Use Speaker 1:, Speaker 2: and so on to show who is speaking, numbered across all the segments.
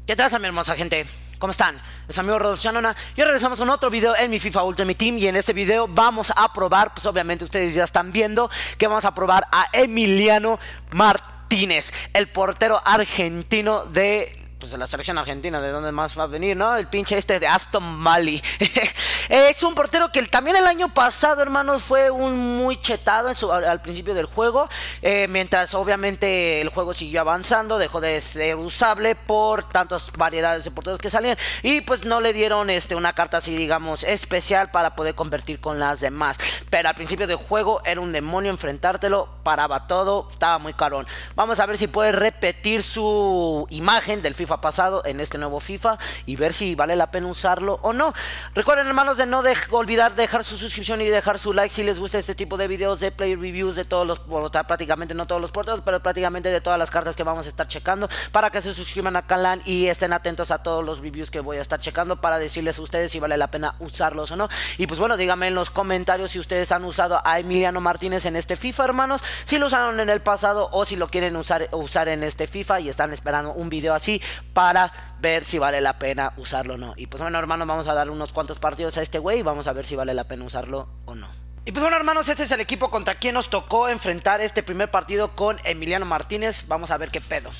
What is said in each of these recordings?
Speaker 1: ¿Qué tal, mi hermosa gente? ¿Cómo están? Es su amigo Rodolfo Chanona y ahora regresamos con otro video en mi FIFA Ultimate Team. Y en este video vamos a probar, pues obviamente ustedes ya están viendo que vamos a probar a Emiliano Martínez, el portero argentino de... pues de la selección argentina, ¿de dónde más va a venir, no? El pinche este de Aston Valley. Es un portero que también el año pasado, hermanos, fue un muy chetado al principio del juego. Mientras obviamente el juego siguió avanzando, dejó de ser usable por tantas variedades de porteros que salían. Y pues no le dieron una carta así, digamos, especial para poder convertir con las demás. Pero al principio del juego era un demonio enfrentártelo, paraba todo, estaba muy carón. Vamos a ver si puede repetir su imagen del FIFA pasado en este nuevo FIFA y ver si vale la pena usarlo o no. Recuerden, hermanos, de no olvidar dejar su suscripción y dejar su like si les gusta este tipo de videos de play reviews de todos los, prácticamente no todos los porteros, pero prácticamente de todas las cartas que vamos a estar checando, para que se suscriban a Canal y estén atentos a todos los reviews que voy a estar checando para decirles a ustedes si vale la pena usarlos o no. Y pues bueno, díganme en los comentarios si ustedes han usado a Emiliano Martínez en este FIFA, hermanos, si lo usaron en el pasado o si lo quieren usar en este FIFA y están esperando un video así para ver si vale la pena usarlo o no. Y pues bueno, hermanos, vamos a dar unos cuantos partidos a este güey y vamos a ver si vale la pena usarlo o no. Y pues bueno, hermanos, este es el equipo contra quien nos tocó enfrentar este primer partido con Emiliano Martínez. Vamos a ver qué pedo.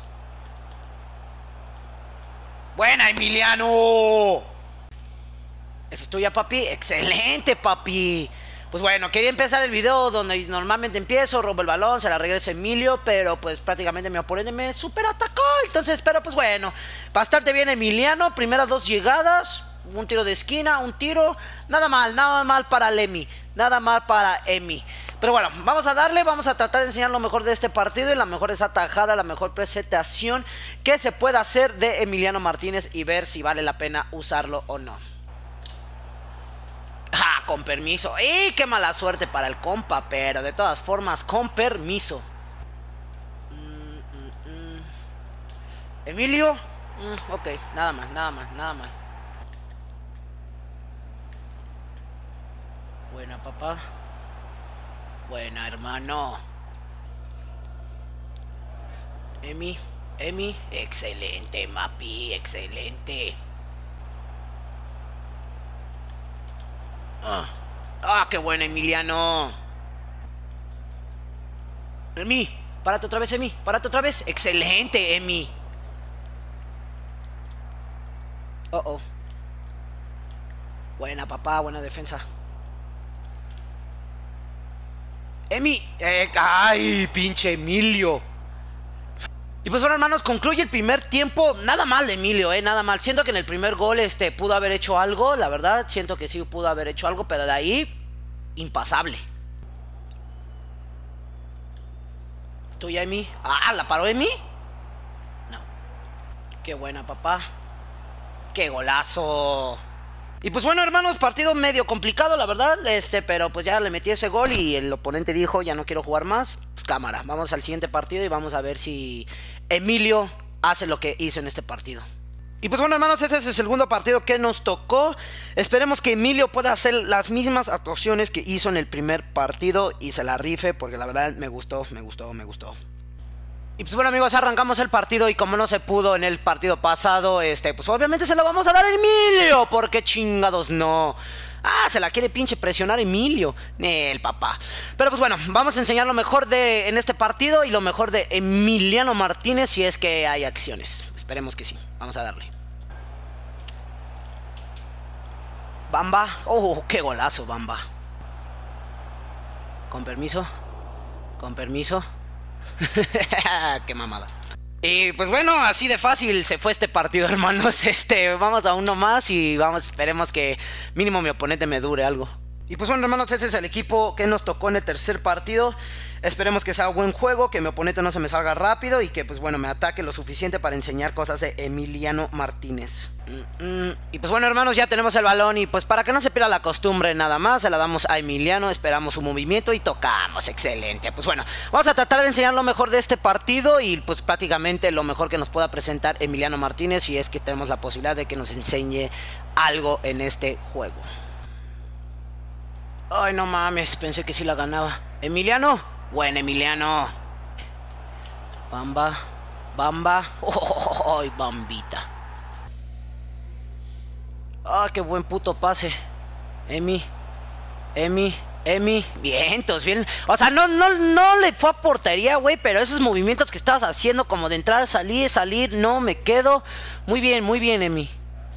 Speaker 1: ¡Buena, Emiliano! ¿Esa es tuya, papi? ¡Excelente, papi! Pues bueno, quería empezar el video donde normalmente empiezo, robo el balón, se la regresa Emilio, pero pues prácticamente mi oponente me super atacó. Entonces, pero pues bueno, bastante bien Emiliano, primeras dos llegadas, un tiro de esquina, un tiro, nada mal para Emi, nada mal para Emi. Pero bueno, vamos a darle, vamos a tratar de enseñar lo mejor de este partido y la mejor esa tajada, la mejor presentación que se pueda hacer de Emiliano Martínez y ver si vale la pena usarlo o no. Ah, con permiso. ¡Y qué mala suerte para el compa! Pero de todas formas, con permiso. Emilio. Ok, nada mal. Buena, papá. Buena, hermano. Emi. Excelente, mapi, excelente. Qué bueno, Emiliano. Emi, párate otra vez, Emi. Párate otra vez. Excelente, Emi. Buena, papá, buena defensa. Emi. Ay, pinche Emilio. Y pues bueno, hermanos, concluye el primer tiempo. Nada mal de Emilio, nada mal. Siento que en el primer gol pudo haber hecho algo, la verdad. Siento que sí pudo haber hecho algo, pero de ahí, impasable. ¿Estoy a Emi? ¿La paró Emi? No. Qué buena, papá. Qué golazo. Y pues bueno, hermanos, partido medio complicado, la verdad, pero pues ya le metí ese gol y el oponente dijo, ya no quiero jugar más. Pues cámara, vamos al siguiente partido y vamos a ver si Emilio hace lo que hizo en este partido. Y pues bueno, hermanos, este es el segundo partido que nos tocó. Esperemos que Emilio pueda hacer las mismas actuaciones que hizo en el primer partido y se la rife, porque la verdad me gustó. Y pues bueno, amigos, arrancamos el partido y como no se pudo en el partido pasado, pues obviamente se lo vamos a dar a Emilio, porque chingados no. Se la quiere pinche presionar Emilio, el papá. Pero pues bueno, vamos a enseñar lo mejor en este partido y lo mejor de Emiliano Martínez si es que hay acciones. Esperemos que sí, vamos a darle. Bamba, qué golazo, Bamba. Con permiso. Qué mamada. Y pues bueno, así de fácil se fue este partido, hermanos. Vamos a uno más y esperemos que mínimo mi oponente me dure algo. Y pues bueno, hermanos, ese es el equipo que nos tocó en el tercer partido. Esperemos que sea un buen juego, que mi oponente no se me salga rápido y que pues bueno, me ataque lo suficiente para enseñar cosas de Emiliano Martínez. Y pues bueno, hermanos, ya tenemos el balón y pues para que no se pierda la costumbre nada más, se la damos a Emiliano, esperamos su movimiento y tocamos. Excelente. Pues bueno, vamos a tratar de enseñar lo mejor de este partido y pues prácticamente lo mejor que nos pueda presentar Emiliano Martínez, si es que tenemos la posibilidad de que nos enseñe algo en este juego. Ay, no mames, pensé que sí la ganaba. Emiliano. Buen Emiliano. Bamba. Ay, bambita. Ah, qué buen puto pase. Emi. Vientos, bien. O sea, no le fue a portería, güey. Pero esos movimientos que estabas haciendo, como de entrar, salir, no, me quedo. Muy bien, Emi.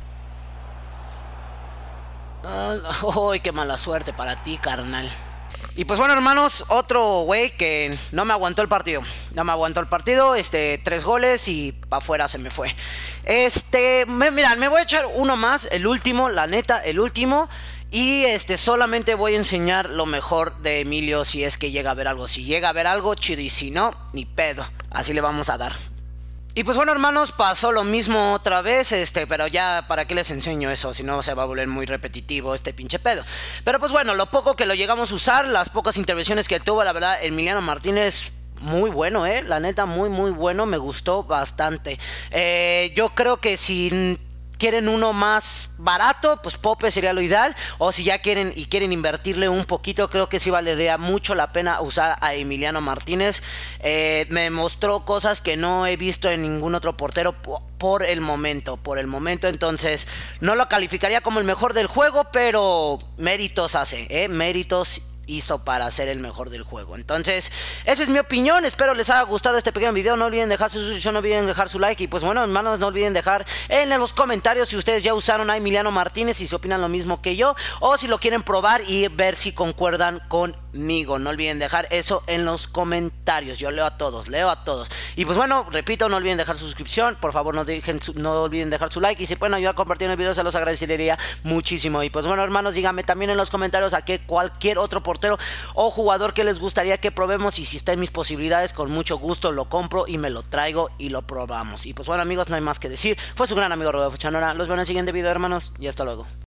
Speaker 1: Ay, qué mala suerte para ti, carnal. Y pues bueno, hermanos, otro güey que no me aguantó el partido. No me aguantó el partido, 3 goles y para afuera se me fue. Mirad, me voy a echar uno más, el último, la neta, el último. Y solamente voy a enseñar lo mejor de Emilio si es que llega a ver algo. Si llega a ver algo, chido, y si no, ni pedo. Así le vamos a dar. Y pues bueno, hermanos, pasó lo mismo otra vez, pero ya para qué les enseño eso, si no se va a volver muy repetitivo este pinche pedo. Pero pues bueno, lo poco que lo llegamos a usar, las pocas intervenciones que tuvo, la verdad, Emiliano Martínez, muy bueno, la neta, muy bueno, me gustó bastante. Yo creo que si quieren uno más barato, pues Pope sería lo ideal. O si ya quieren invertirle un poquito, creo que sí valería mucho la pena usar a Emiliano Martínez. Me mostró cosas que no he visto en ningún otro portero por el momento. Entonces no lo calificaría como el mejor del juego, pero méritos hace, méritos hizo para ser el mejor del juego. Entonces, esa es mi opinión. Espero les haya gustado este pequeño video. No olviden dejar su suscripción, no olviden dejar su like. Y pues bueno, hermanos, no olviden dejar en los comentarios si ustedes ya usaron a Emiliano Martínez y si opinan lo mismo que yo, o si lo quieren probar y ver si concuerdan conmigo. No olviden dejar eso en los comentarios. Yo leo a todos. Y pues bueno, repito, no olviden dejar su suscripción. Por favor, no olviden dejar su like. Y si pueden ayudar compartiendo el video, se los agradecería muchísimo. Y pues bueno, hermanos, díganme también en los comentarios a qué cualquier otro portero o jugador que les gustaría que probemos, y si está en mis posibilidades, con mucho gusto lo compro y me lo traigo y lo probamos. Y pues bueno, amigos, no hay más que decir. Fue su gran amigo Rodolfo Chanona. Los veo en el siguiente video, hermanos, y hasta luego.